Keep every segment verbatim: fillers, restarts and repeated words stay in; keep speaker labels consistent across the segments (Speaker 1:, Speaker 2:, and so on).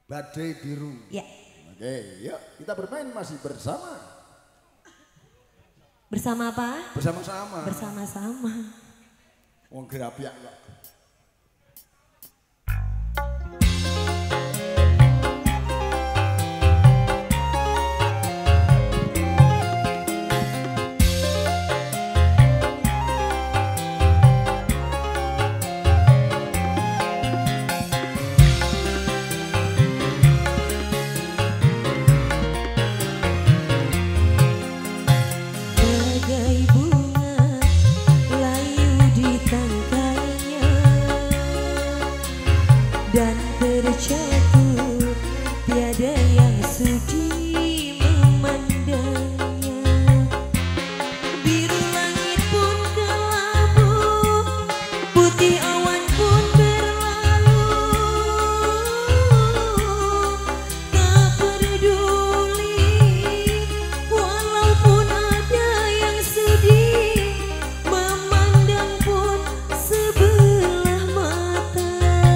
Speaker 1: Badai Biru.
Speaker 2: Ya.
Speaker 1: Oke, yuk kita bermain masih bersama.
Speaker 2: Bersama apa?
Speaker 1: Bersama-sama.
Speaker 2: Bersama-sama.
Speaker 1: Wong gerapiak kok.
Speaker 2: Dan terjatuh tiada yang sudi memandangnya. Biru langit pun kelabu, putih awan pun berlalu. Tak peduli walaupun ada yang sedih, memandang pun sebelah mata.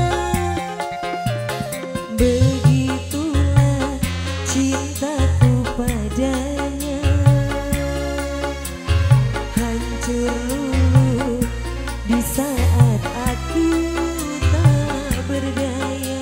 Speaker 2: Begitulah cintaku padanya, hancur luluh di saat aku tak berdaya.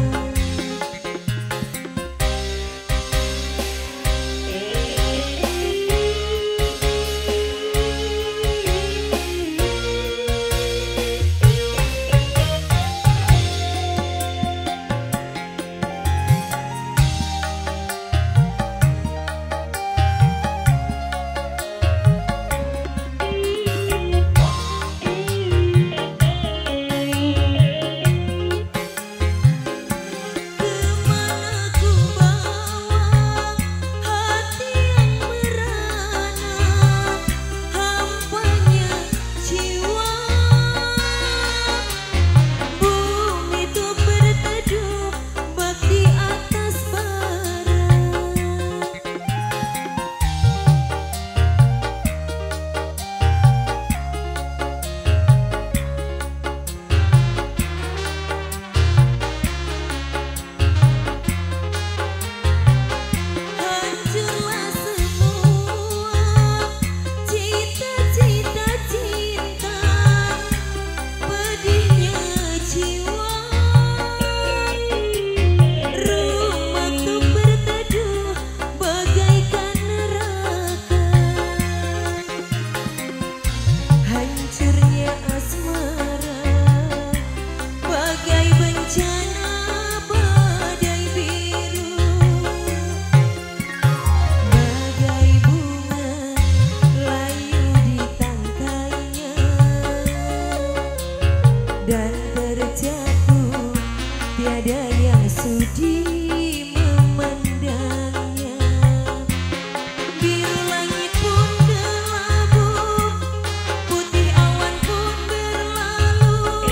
Speaker 2: Dan terjatuh tiada yang sudi memandangnya. Biru langit pun kelabu, putih awan pun berlalu.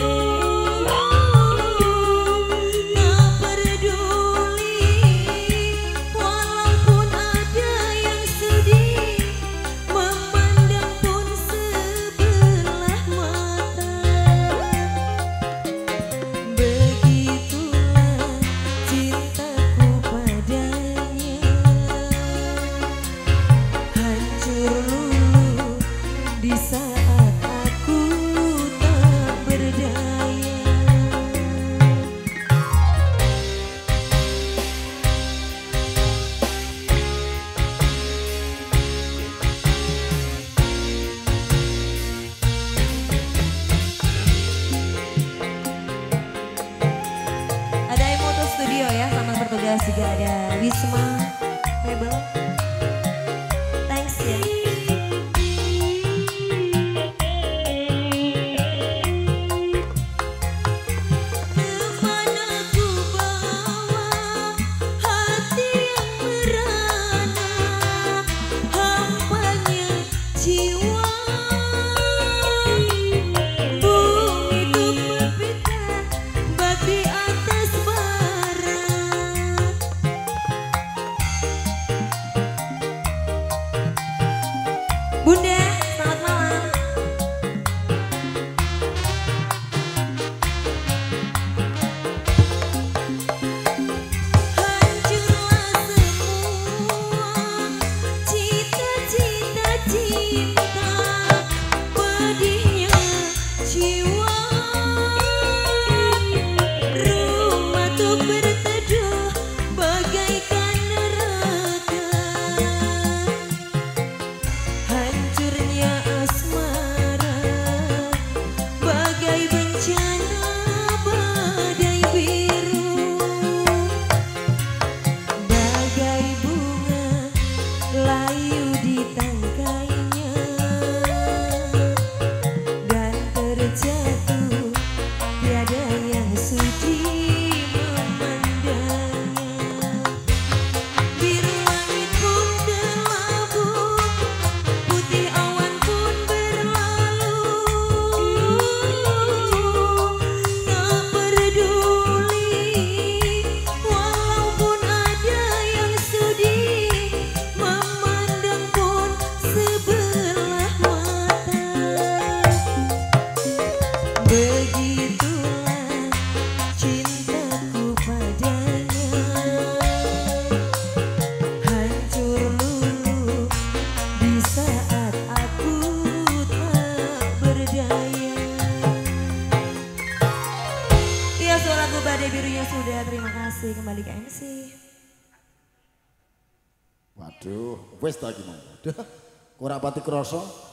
Speaker 2: Tak peduli walaupun ada yang sedih, memandang pun sebelah mata. Begitulah cintaku padanya, hancur luluh di saat aku tak berdaya. Ada Emoto Studio ya, sama bertugas juga ada Wisma Label. Thanks ya. Kemana ku bawa hati yang merana, hampanya jiwa. Bumi itu berpita bak di atas barat. lagu Badai Birunya sudah, terima kasih kembali ke M C.
Speaker 1: Waduh, wes tak gimana? Kurang pati kroso.